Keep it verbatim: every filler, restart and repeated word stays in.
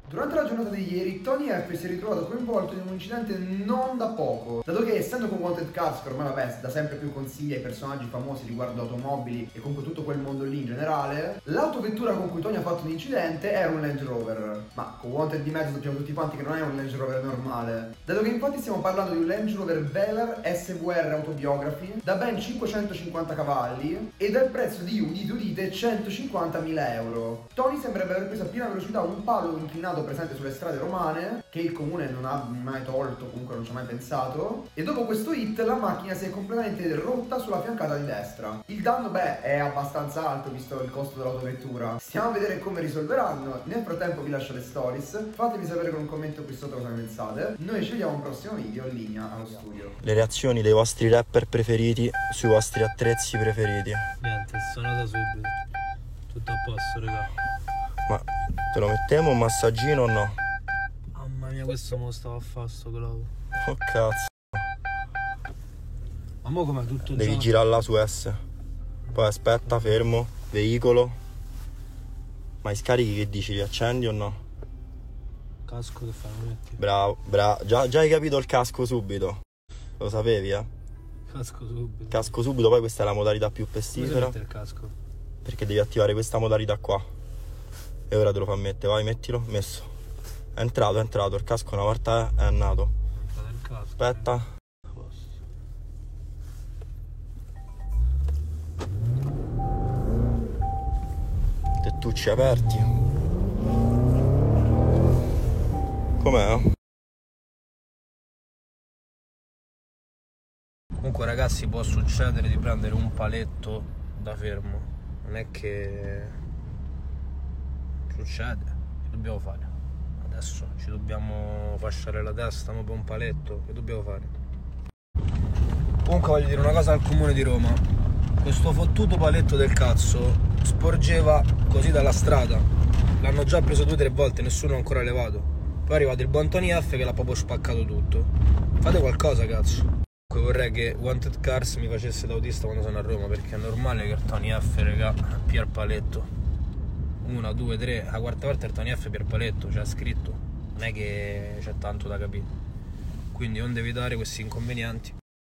Durante la giornata di ieri, Tony F si è ritrovato coinvolto in un incidente non da poco, dato che essendo con Wanted Cars, che ormai vabbè, dà sempre più consigli ai personaggi famosi riguardo automobili e comunque tutto quel mondo lì in generale, l'autovettura con cui Tony ha fatto un incidente era un Range Rover, ma con Wanted di mezzo sappiamo tutti quanti che non è un Range Rover normale, dato che infatti stiamo parlando di un Range Rover Velar S V R Autobiography da ben cinquecentocinquanta cavalli e dal prezzo di, udite udite, centocinquantamila euro. Tony sembrerebbe aver preso a piena velocità un palo inclinato presente sulle strade romane, che il comune non ha mai tolto, comunque non ci ha mai pensato, e dopo questo hit la macchina si è completamente rotta sulla fiancata di destra. Il danno, beh, è abbastanza alto visto il costo dell'autovettura. Stiamo a vedere come risolveranno. Nel frattempo vi lascio le stories, fatemi sapere con un commento qui sotto cosa ne pensate. Noi ci vediamo a un prossimo video in linea allo studio. Le reazioni dei vostri rapper preferiti sui vostri attrezzi preferiti. Niente, sono da subito. Tutto a posto, raga. Ma te lo mettiamo un massaggino o no? Mamma mia, questo me lo stavo a fare sto globo. Oh cazzo. Ma mo com'è tutto? Devi già... girare là su S. Poi aspetta, fermo, veicolo. Ma i scarichi che dici, li accendi o no? Casco che fai? Lo metti? Bravo, bravo. Già, già hai capito il casco subito. Lo sapevi, eh? Casco subito. Casco subito, poi questa è la modalità più Come si pestifera. mette il casco? Perché devi attivare questa modalità qua. E ora te lo fa mettere, vai, mettilo, messo. È entrato, è entrato, il casco una volta è andato. È il casco. Aspetta. Tettucci aperti. Com'è? Comunque ragazzi, può succedere di prendere un paletto da fermo. Non è che succede. Che dobbiamo fare? Adesso ci dobbiamo fasciare la testa ma per un paletto. Che dobbiamo fare? Comunque voglio dire una cosa al comune di Roma. Questo fottuto paletto del cazzo sporgeva così dalla strada. L'hanno già preso due o tre volte, nessuno ha ancora levato. Poi è arrivato il buon Tony F che l'ha proprio spaccato tutto. Fate qualcosa, cazzo. Vorrei che Wanted Cars mi facesse da autista quando sono a Roma, perché è normale che il Tony F, raga, pia il paletto. Una, due, tre, la quarta volta il Tony F pia il paletto, c'è scritto. Non è che c'è tanto da capire. Quindi onde evitare questi inconvenienti,